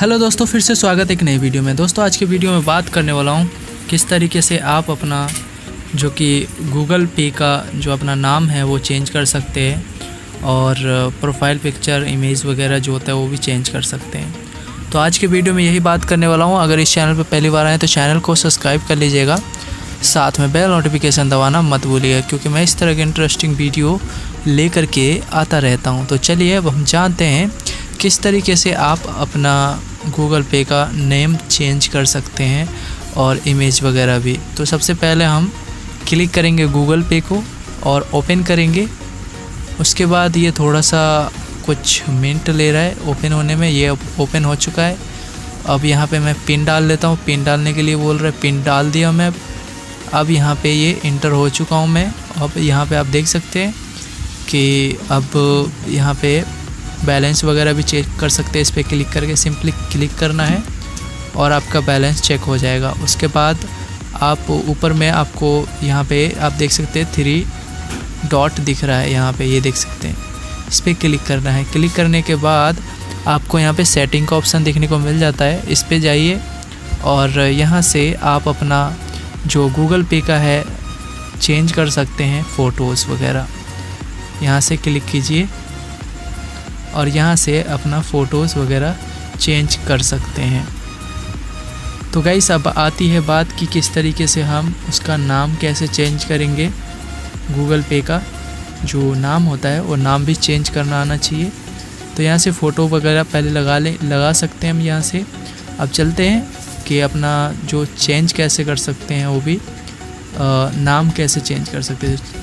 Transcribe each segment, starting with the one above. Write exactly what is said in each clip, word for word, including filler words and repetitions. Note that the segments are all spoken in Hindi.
हेलो दोस्तों, फिर से स्वागत है एक नई वीडियो में। दोस्तों आज की वीडियो में बात करने वाला हूँ किस तरीके से आप अपना जो कि गूगल पे का जो अपना नाम है वो चेंज कर सकते हैं और प्रोफाइल पिक्चर इमेज वगैरह जो होता है वो भी चेंज कर सकते हैं। तो आज की वीडियो में यही बात करने वाला हूँ। अगर इस चैनल पर पहली बार आए तो चैनल को सब्सक्राइब कर लीजिएगा, साथ में बेल नोटिफिकेशन दबाना मत भूलिएगा, क्योंकि मैं इस तरह के इंटरेस्टिंग वीडियो लेकर के आता रहता हूँ। तो चलिए अब हम जानते हैं किस तरीके से आप अपना गूगल पे का नेम चेंज कर सकते हैं और इमेज वगैरह भी। तो सबसे पहले हम क्लिक करेंगे गूगल पे को और ओपन करेंगे। उसके बाद ये थोड़ा सा कुछ मिनट ले रहा है ओपन होने में। ये ओपन हो चुका है। अब यहाँ पे मैं पिन डाल लेता हूँ। पिन डालने के लिए बोल रहा है, पिन डाल दिया मैं। अब यहाँ पे ये इंटर हो चुका हूँ मैं। अब यहाँ पे आप देख सकते हैं कि अब यहाँ पे बैलेंस वगैरह भी चेक कर सकते हैं। इस पर क्लिक करके सिंपली क्लिक करना है और आपका बैलेंस चेक हो जाएगा। उसके बाद आप ऊपर में आपको यहाँ पे आप देख सकते हैं थ्री डॉट दिख रहा है, यहाँ पे ये देख सकते हैं। इस पर क्लिक करना है। क्लिक करने के बाद आपको यहाँ पे सेटिंग का ऑप्शन देखने को मिल जाता है। इस पर जाइए और यहाँ से आप अपना जो गूगल पे का है चेंज कर सकते हैं फ़ोटोज़ वगैरह। यहाँ से क्लिक कीजिए और यहाँ से अपना फ़ोटोज़ वगैरह चेंज कर सकते हैं। तो गाइस अब आती है बात कि किस तरीके से हम उसका नाम कैसे चेंज करेंगे। गूगल पे का जो नाम होता है वो नाम भी चेंज करना आना चाहिए। तो यहाँ से फ़ोटो वगैरह पहले लगा ले लगा सकते हैं हम यहाँ से। अब चलते हैं कि अपना जो चेंज कैसे कर सकते हैं, वो भी आ, नाम कैसे चेंज कर सकते हैं।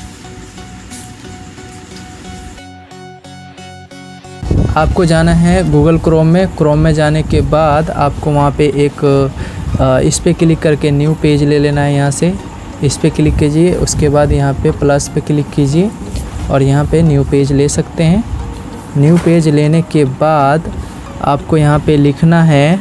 आपको जाना है गूगल क्रोम में। क्रोम में जाने के बाद आपको वहाँ पे एक आ, इस पे क्लिक करके न्यू पेज ले लेना है। यहाँ से इस पे क्लिक कीजिए। उसके बाद यहाँ पे प्लस पे क्लिक कीजिए और यहाँ पे न्यू पेज ले सकते हैं। न्यू पेज लेने के बाद आपको यहाँ पे लिखना है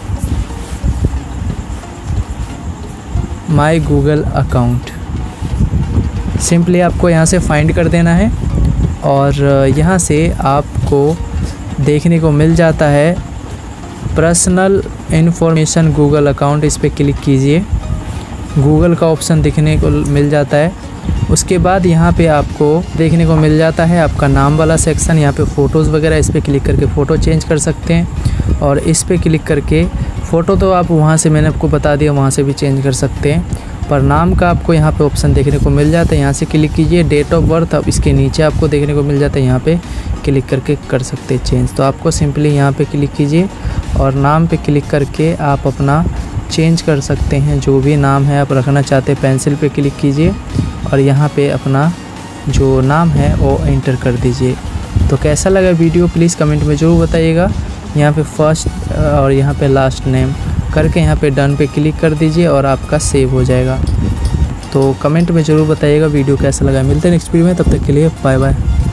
माय गूगल अकाउंट। सिंपली आपको यहाँ से फाइंड कर देना है और यहाँ से आपको देखने को मिल जाता है पर्सनल इन्फॉर्मेशन गूगल अकाउंट। इस पर क्लिक कीजिए। गूगल का ऑप्शन देखने को मिल जाता है। उसके बाद यहाँ पे आपको देखने को मिल जाता है आपका नाम वाला सेक्शन। यहाँ पे फ़ोटोज़ वगैरह, इस पर क्लिक करके फ़ोटो चेंज कर सकते हैं। और इस पर क्लिक करके फ़ोटो तो आप वहाँ से मैंने आपको बता दिया, वहाँ से भी चेंज कर सकते हैं। पर नाम का आपको यहाँ पे ऑप्शन देखने को मिल जाता है। यहाँ से क्लिक कीजिए। डेट ऑफ बर्थ अब इसके नीचे आपको देखने को मिल जाता है, यहाँ पे क्लिक करके कर सकते हैं चेंज। तो आपको सिंपली यहाँ पे क्लिक कीजिए और नाम पे क्लिक करके आप अपना चेंज कर सकते हैं। जो भी नाम है आप रखना चाहते हैं, पेंसिल पे क्लिक कीजिए और यहाँ पे अपना जो नाम है वो एंटर कर दीजिए। तो कैसा लगा वीडियो प्लीज़ कमेंट में ज़रूर बताइएगा। यहाँ पे फर्स्ट और यहाँ पे लास्ट नेम करके यहाँ पे डन पे क्लिक कर दीजिए और आपका सेव हो जाएगा। तो कमेंट में ज़रूर बताइएगा वीडियो कैसा लगा। मिलते हैं नेक्स्ट वीडियो में, तब तक के लिए बाय बाय।